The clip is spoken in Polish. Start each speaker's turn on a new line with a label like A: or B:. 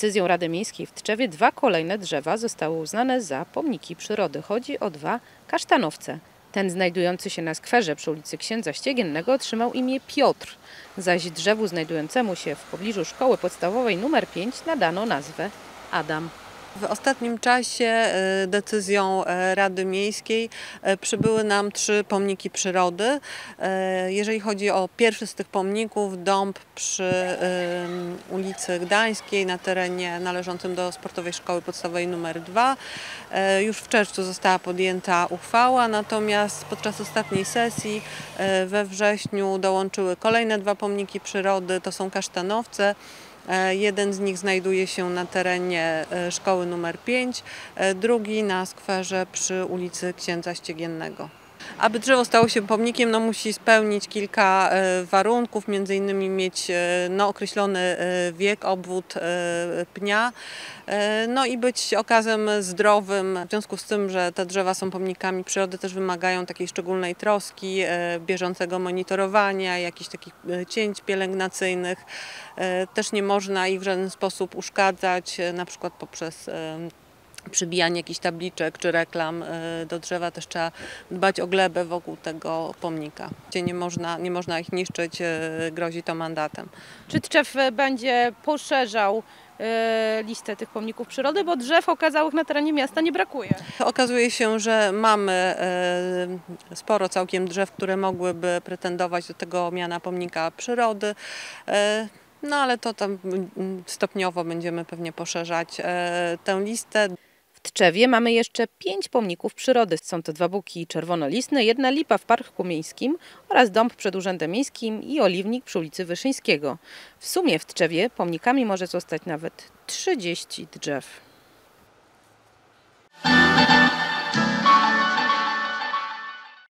A: Decyzją Rady Miejskiej w Tczewie 2 kolejne drzewa zostały uznane za pomniki przyrody. Chodzi o 2 kasztanowce. Ten znajdujący się na skwerze przy ulicy Księdza Ściegiennego otrzymał imię Piotr, zaś drzewu znajdującemu się w pobliżu szkoły podstawowej nr 5 nadano nazwę Adam.
B: W ostatnim czasie decyzją Rady Miejskiej przybyły nam 3 pomniki przyrody. Jeżeli chodzi o pierwszy z tych pomników, dąb przy ulicy Gdańskiej na terenie należącym do Sportowej Szkoły Podstawowej nr 2. Już w czerwcu została podjęta uchwała, natomiast podczas ostatniej sesji we wrześniu dołączyły kolejne 2 pomniki przyrody, to są kasztanowce. Jeden z nich znajduje się na terenie szkoły nr 5, drugi na skwerze przy ulicy Księdza Ściegiennego. Aby drzewo stało się pomnikiem, musi spełnić kilka warunków, między innymi mieć określony wiek, obwód pnia, i być okazem zdrowym. W związku z tym, że te drzewa są pomnikami przyrody, też wymagają takiej szczególnej troski, bieżącego monitorowania, jakichś takich cięć pielęgnacyjnych. Też nie można ich w żaden sposób uszkadzać, na przykład poprzez przybijanie jakichś tabliczek czy reklam do drzewa. Też trzeba dbać o glebę wokół tego pomnika. Nie można ich niszczyć, grozi to mandatem.
A: Czy Tczew będzie poszerzał listę tych pomników przyrody, bo drzew okazałych na terenie miasta nie brakuje?
B: Okazuje się, że mamy sporo całkiem drzew, które mogłyby pretendować do tego miana pomnika przyrody. Ale to tam stopniowo będziemy pewnie poszerzać tę listę.
A: W Tczewie mamy jeszcze 5 pomników przyrody. Są to 2 buki czerwonolistne, 1 lipa w Parku Miejskim oraz dąb przed Urzędem Miejskim i oliwnik przy ulicy Wyszyńskiego. W sumie w Tczewie pomnikami może zostać nawet 30 drzew.